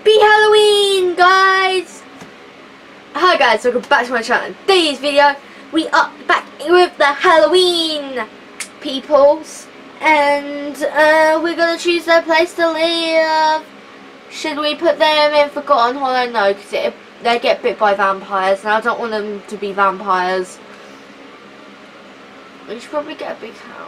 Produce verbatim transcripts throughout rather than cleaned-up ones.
Happy Halloween, guys! Hi guys, welcome back to my channel. In today's video, we are back with the Halloween peoples, and uh, we're gonna choose their place to live. Should we put them in Forgotten Hollow? No, because they get bit by vampires, and I don't want them to be vampires. We should probably get a big house.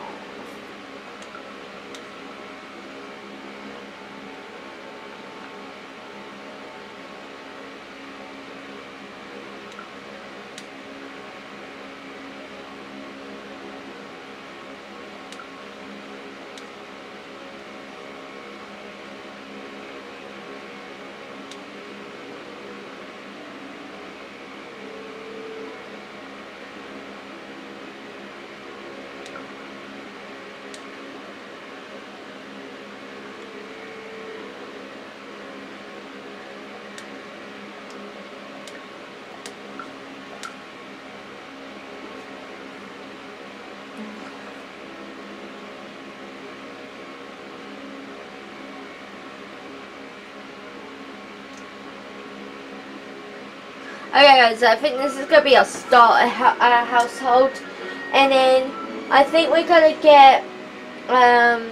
Okay guys, I think this is going to be our starter ha uh, household, and then I think we're going to get, um,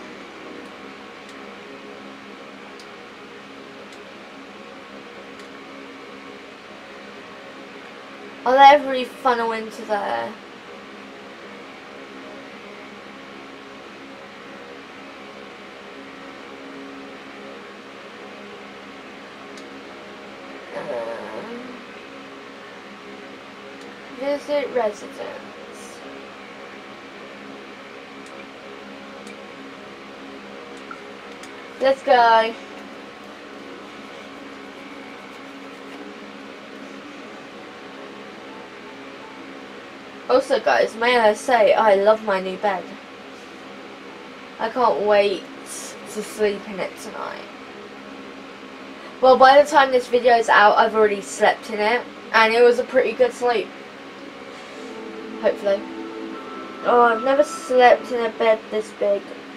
I'll let everybody funnel into there. Visit residence. Let's go. Also guys, may I say I love my new bed. I can't wait to sleep in it tonight. Well, by the time this video is out, I've already slept in it, and it was a pretty good sleep. Hopefully. Oh, I've never slept in a bed this big.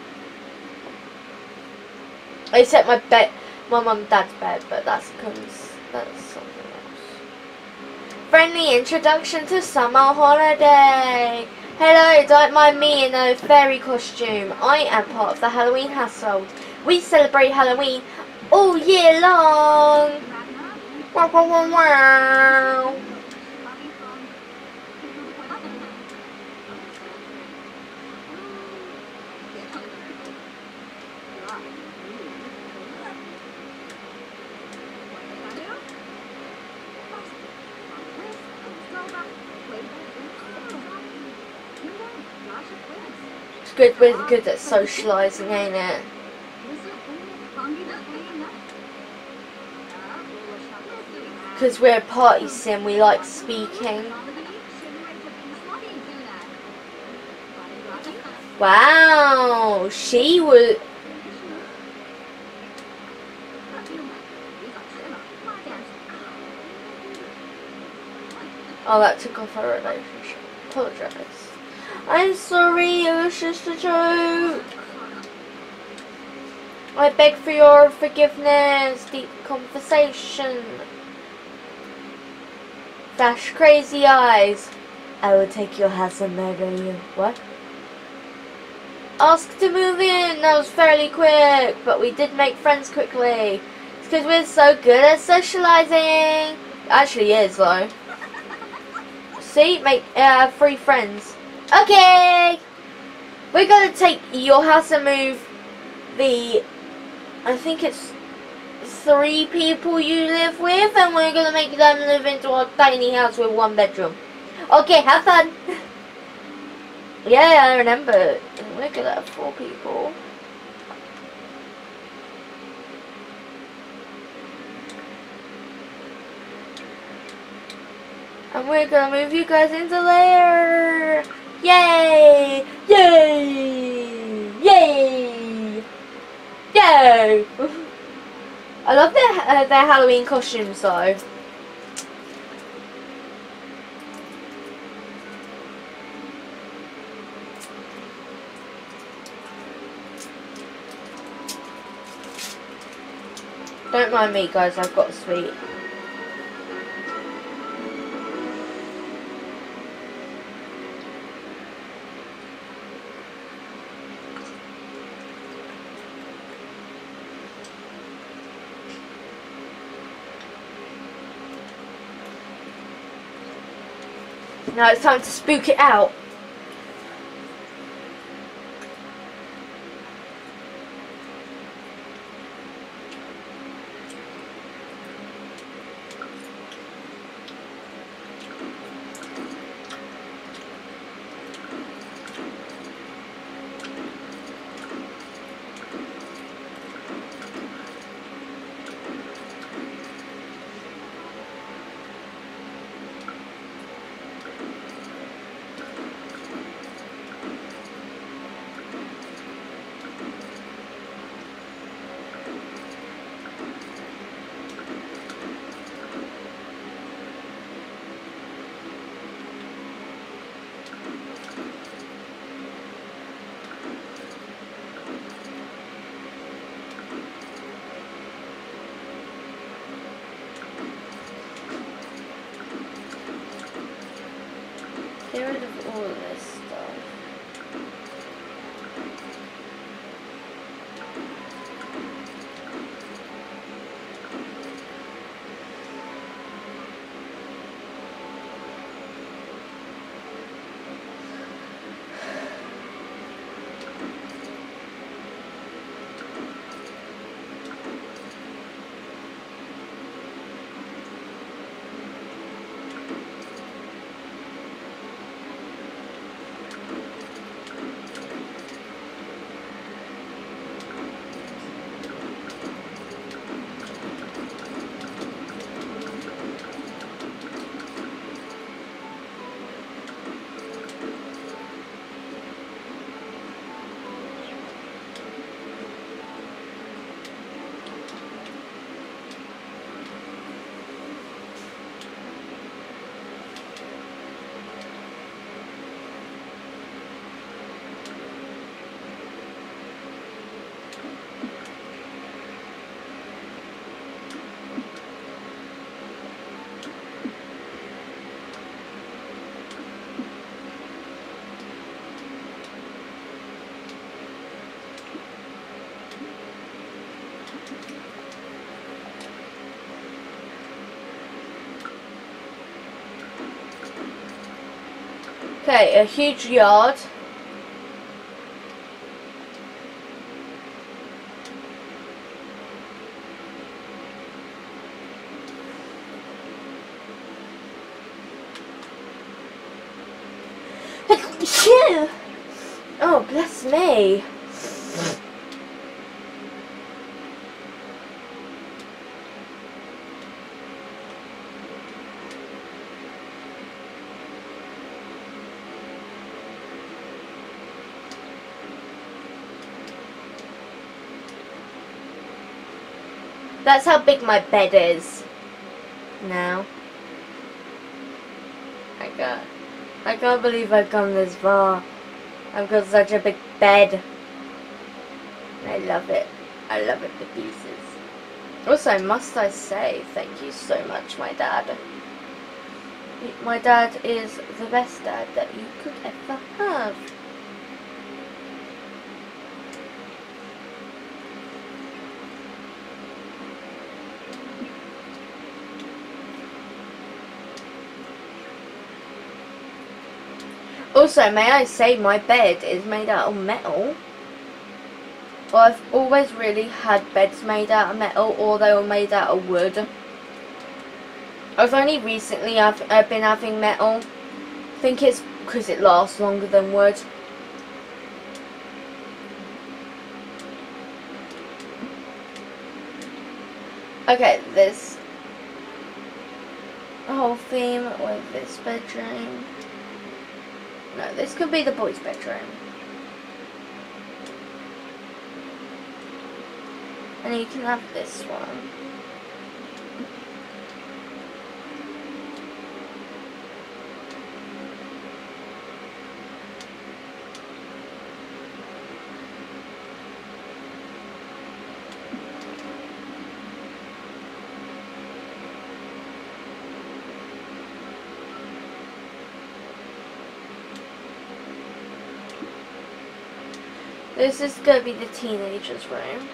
Except my bed, my mum and dad's bed, but that's because that's something else. Friendly introduction to summer holiday. Hello, don't mind me in a fairy costume. I am part of the Halloween household. We celebrate Halloween all year long. Wow, wow, wow, wow. It's good, we're good at socialising, ain't it? Because we're a party sim, we like speaking. Wow, she was... Oh, that took off our relationship. Apologise. I'm sorry, it was just a joke. I beg for your forgiveness. Deep conversation. Dash crazy eyes. I will take your house and murder you. What? Ask to move in. That was fairly quick, but we did make friends quickly. It's because we're so good at socializing. It actually is though. See, make uh, free friends. Okay, we're gonna take your house and move the, I think it's three people you live with, and we're gonna make them live into our tiny house with one bedroom. Okay, have fun. Yeah, I remember. We're gonna have four people. And we're gonna move you guys into there. Yay! Yay! Yay! Yay! I love their uh, their Halloween costumes though. Don't mind me, guys, I've got a sweet. Now it's time to spook it out. Get rid of all of this stuff. Okay, a huge yard. Oh, bless me. That's how big my bed is now. I got, I can't believe I've gone this far. I've got such a big bed. And I love it. I love it to pieces. Also, must I say, thank you so much, my dad. My dad is the best dad that you could ever have. Also, may I say, my bed is made out of metal. Well, I've always really had beds made out of metal, or they were made out of wood. I've only recently I've, I've been having metal. I think it's because it lasts longer than wood. Okay, this whole theme with this bedroom. No, this could be the boys' bedroom. And you can have this one. This is gonna be the teenager's room.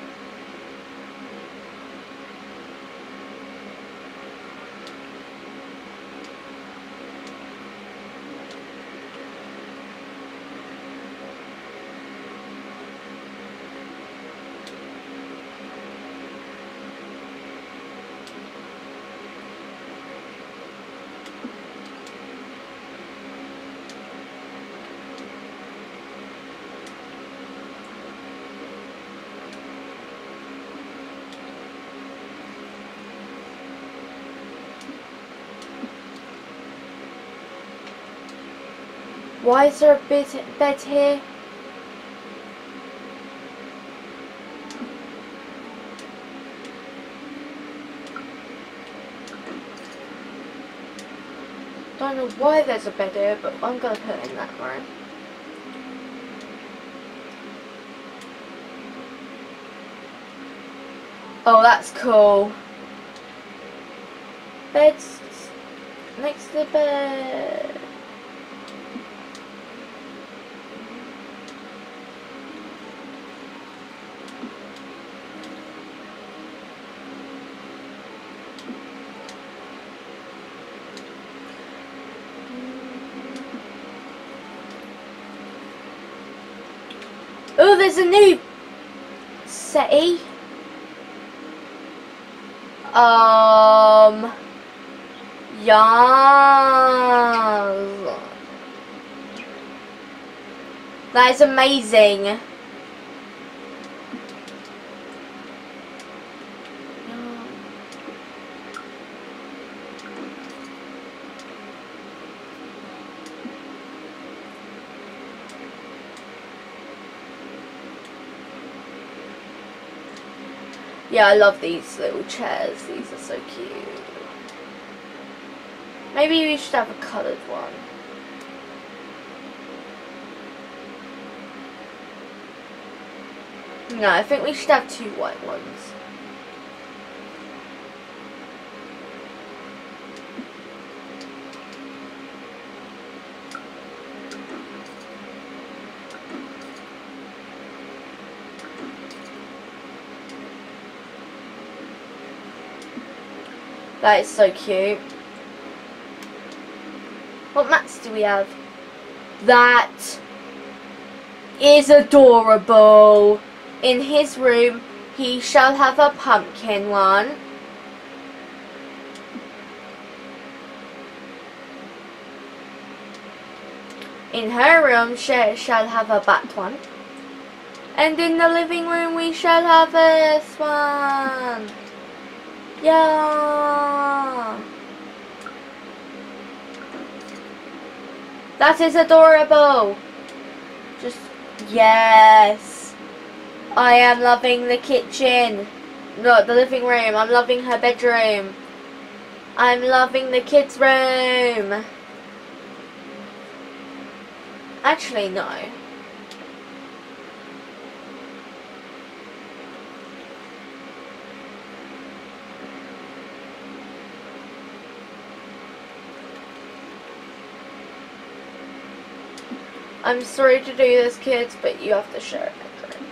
Why is there a bed, bed here? Don't know why there's a bed here, but I'm gonna put it in that room. Oh, that's cool. Bed's next to the bed. Oh, there's a new settee. Um, yeah, that is amazing. Yeah, I love these little chairs. These are so cute. Maybe we should have a coloured one. No, I think we should have two white ones. That is so cute. What mats do we have? That is adorable. In his room, he shall have a pumpkin one. In her room, she shall have a bat one. And in the living room, we shall have this one. Yeah. That is adorable. Just, yes. I am loving the kitchen. No, the living room. I'm loving her bedroom. I'm loving the kids' room. Actually, no. I'm sorry to do this, kids, but you have to share it.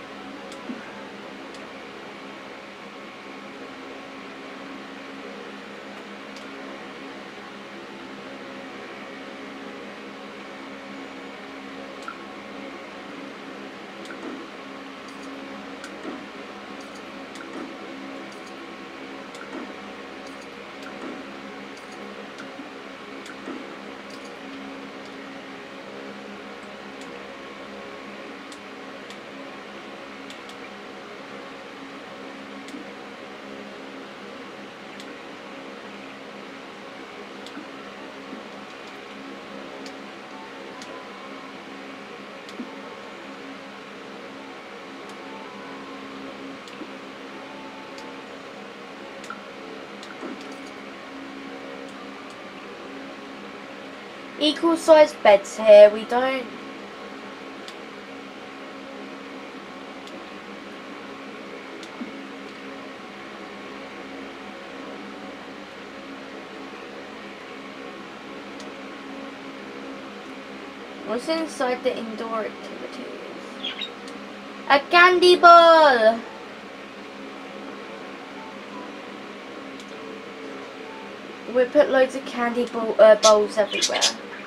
Equal sized beds here, we don't. What's inside the indoor activities? A candy ball. We put loads of candy ball, uh, bowls everywhere.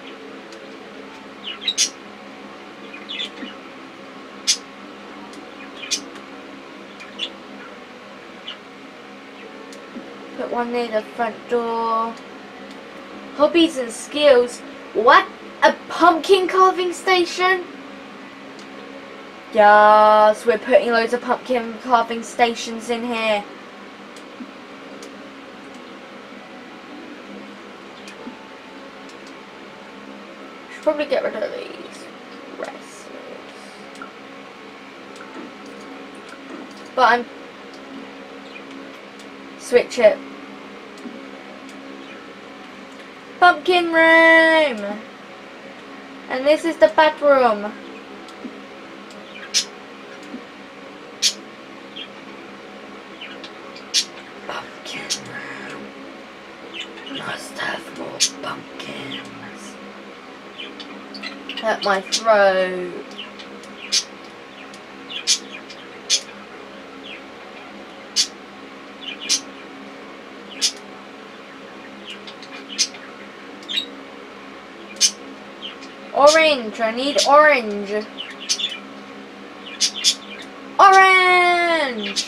Put one near the front door. Hobbies and skills. What? A pumpkin carving station? Yes, we're putting loads of pumpkin carving stations in here. Should probably get rid of these dresses. But I'm switch it. Pumpkin room. And this is the bathroom. Pumpkin room. Must have more pumpkins. At my throat. Orange, I need orange. Orange!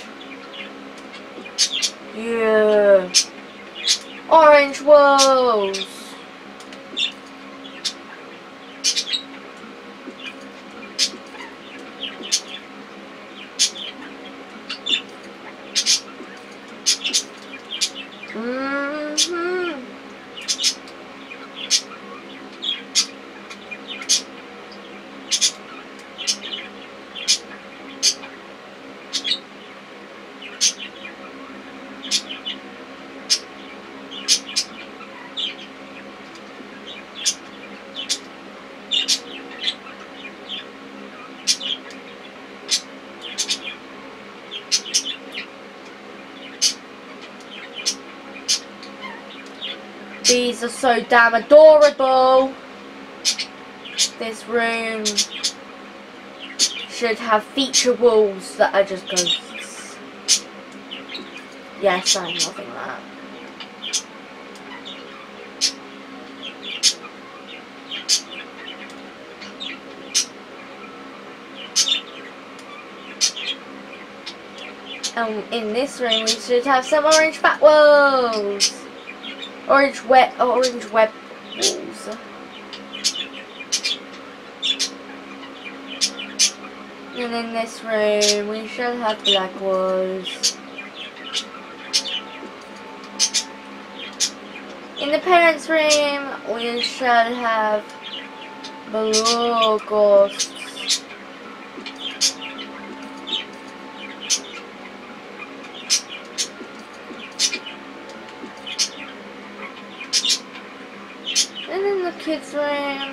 Yeah. Orange walls. Mm-hmm. These are so damn adorable. This room should have feature walls that are just ghosts. Yes, I'm loving that. And in this room we should have some orange back walls. Orange wet, orange web walls. And in this room we shall have black walls. In the parents' room we shall have blue ghosts. And in the kids' room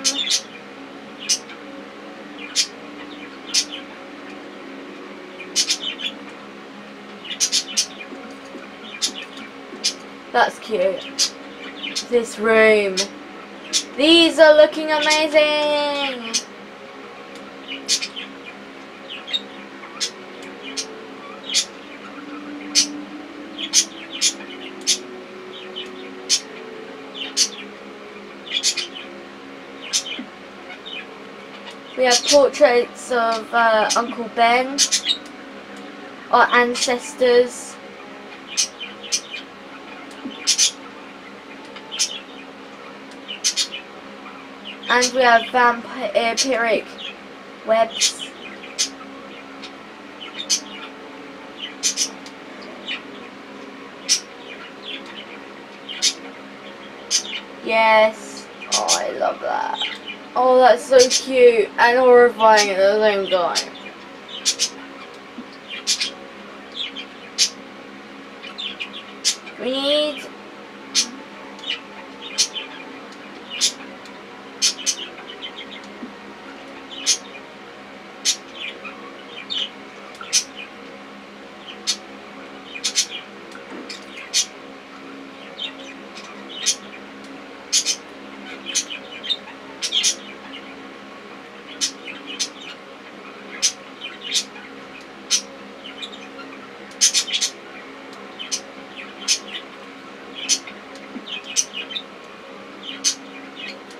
that's cute. This room. These are looking amazing. We have portraits of uh, Uncle Ben, our ancestors. And we have vampiric webs. Yes. Oh, I love that. Oh, that's so cute and horrifying at the same time. We need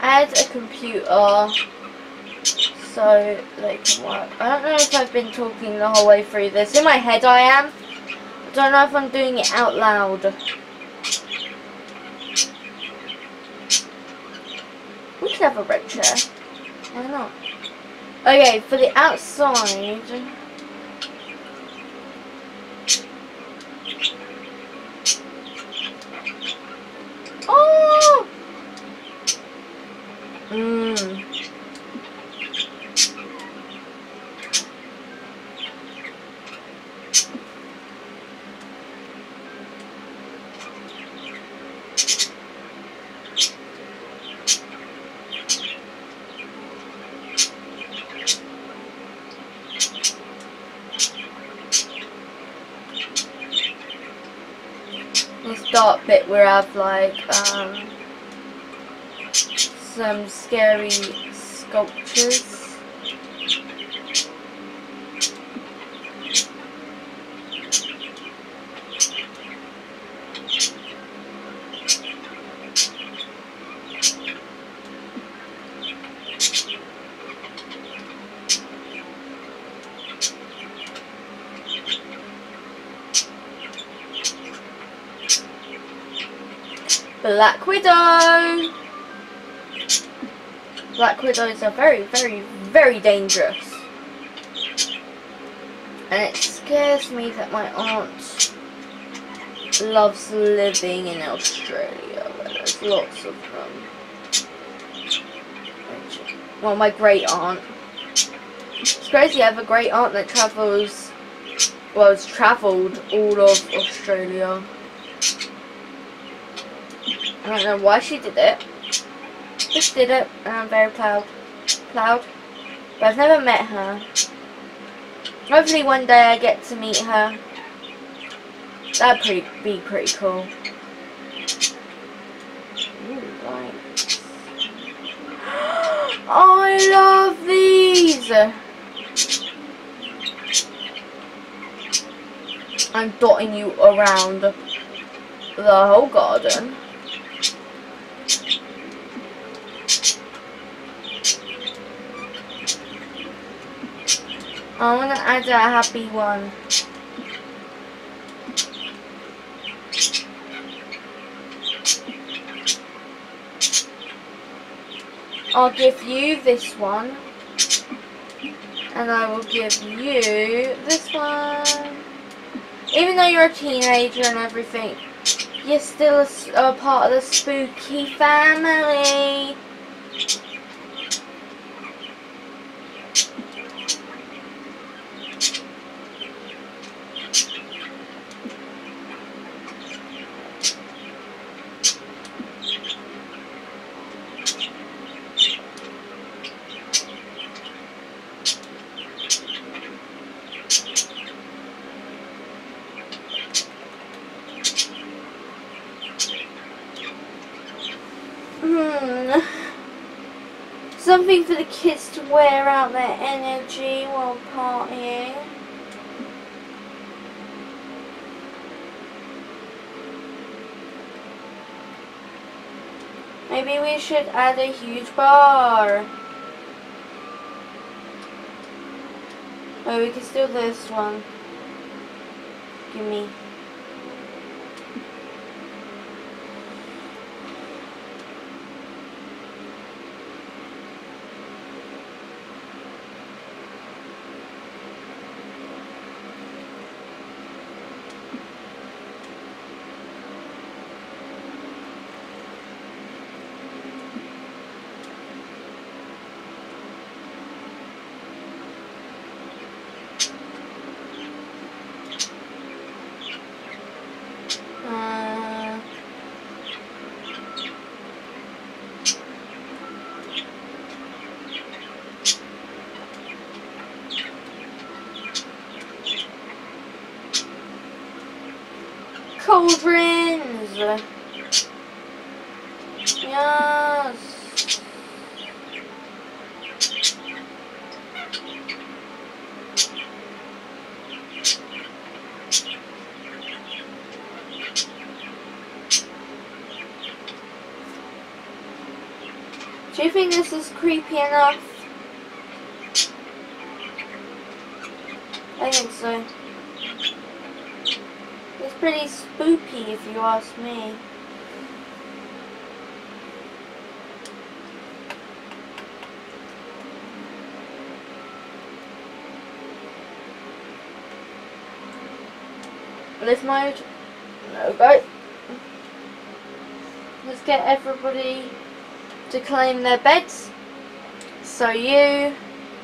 add a computer so they can work. I don't know if I've been talking the whole way through this. In my head I am. I don't know if I'm doing it out loud. We could have a red chair. Why not? Okay, for the outside. Oh! Mmm. This dark bit where I have like um, some scary sculptures. Black Widow! Black Widows are very, very, very dangerous. And it scares me that my aunt loves living in Australia, where there's lots of them. Well, my great aunt. It's crazy, I have a great aunt that travels, well, has travelled all of Australia. I don't know why she did it. Just did it, and I'm very proud. Proud. But I've never met her. Hopefully one day I get to meet her. That'd pretty, be pretty cool. Ooh, right. I love these! I'm dotting you around the whole garden. I want to add a happy one. I'll give you this one. And I will give you this one. Even though you're a teenager and everything, you're still a, a part of the spooky family. Hmm. Something for the kids to wear out their energy while partying. Maybe we should add a huge bar. Oh, we can still do this one. Give me. Uh, cauldrons. Yes. Do you think this is creepy enough? I think so. It's pretty spooky if you ask me. Lift mode. No go. Let's get everybody to claim their beds. So you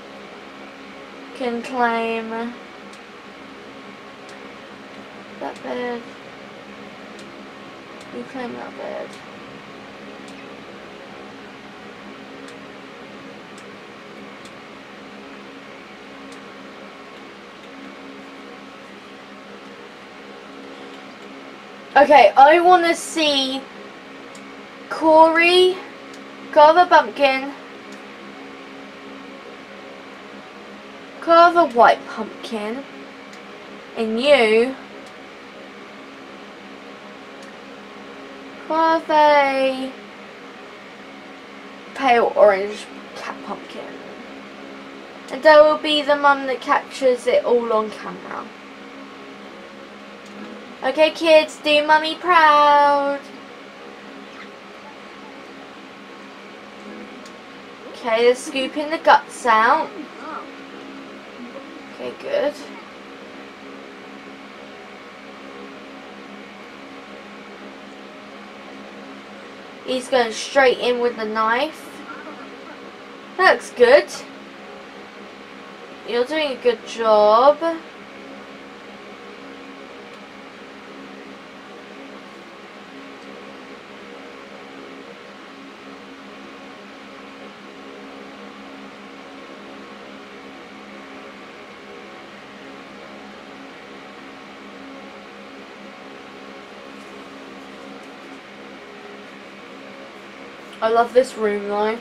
can claim that bed. You claim that bed. Okay, I want to see Corey, carve a pumpkin, carve a white pumpkin, and you carve a pale orange cat pumpkin. And I will be the mum that captures it all on camera. Okay kids, do mummy proud. Okay, they're scooping the guts out. Okay, good. He's going straight in with the knife. That looks good. You're doing a good job. I love this room though.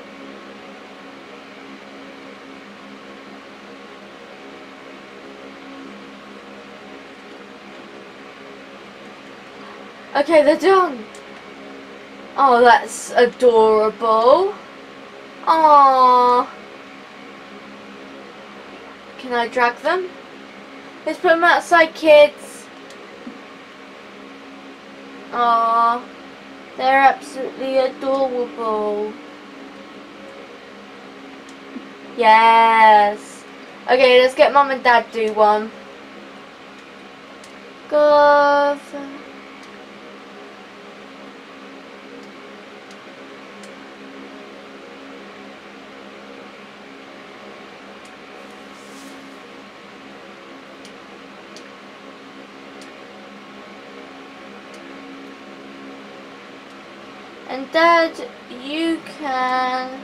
Okay, they're done. Oh, that's adorable. Aww. Can I drag them? Let's put them outside, kids. Aww. They're absolutely adorable. Yes. Okay, let's get mum and dad do one. Go. And Dad, you can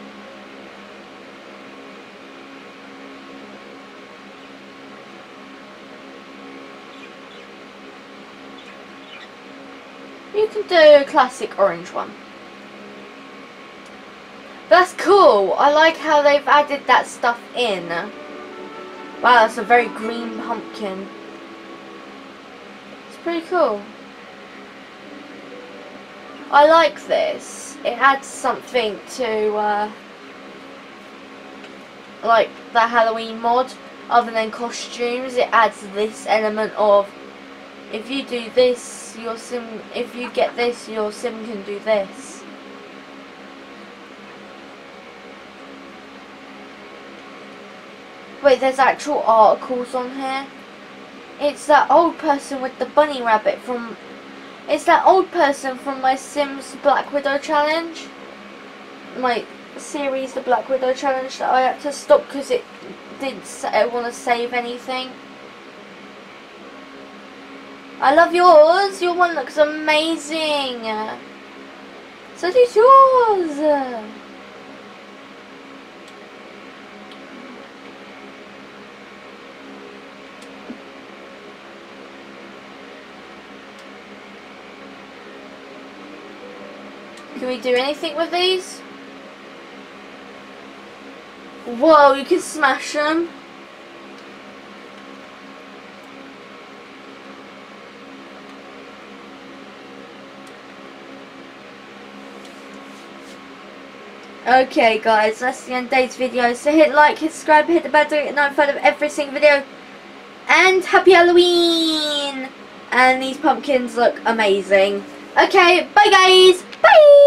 you can do a classic orange one. That's cool. I like how they've added that stuff in. Wow, that's a very green pumpkin. It's pretty cool. I like this. It adds something to uh, like the Halloween mod. Other than costumes, it adds this element of if you do this, your sim. If you get this, your sim can do this. Wait, there's actual articles on here. It's that old person with the bunny rabbit from. It's that old person from my Sims Black Widow challenge. My series, the Black Widow challenge, that I had to stop because it didn't want to save anything. I love yours. Your one looks amazing. So does yours. Can we do anything with these? Whoa, you can smash them. Okay guys, that's the end of today's video. So hit like, hit subscribe, hit the bell to get notified of every single video. And happy Halloween! And these pumpkins look amazing. Okay, bye guys! Bye!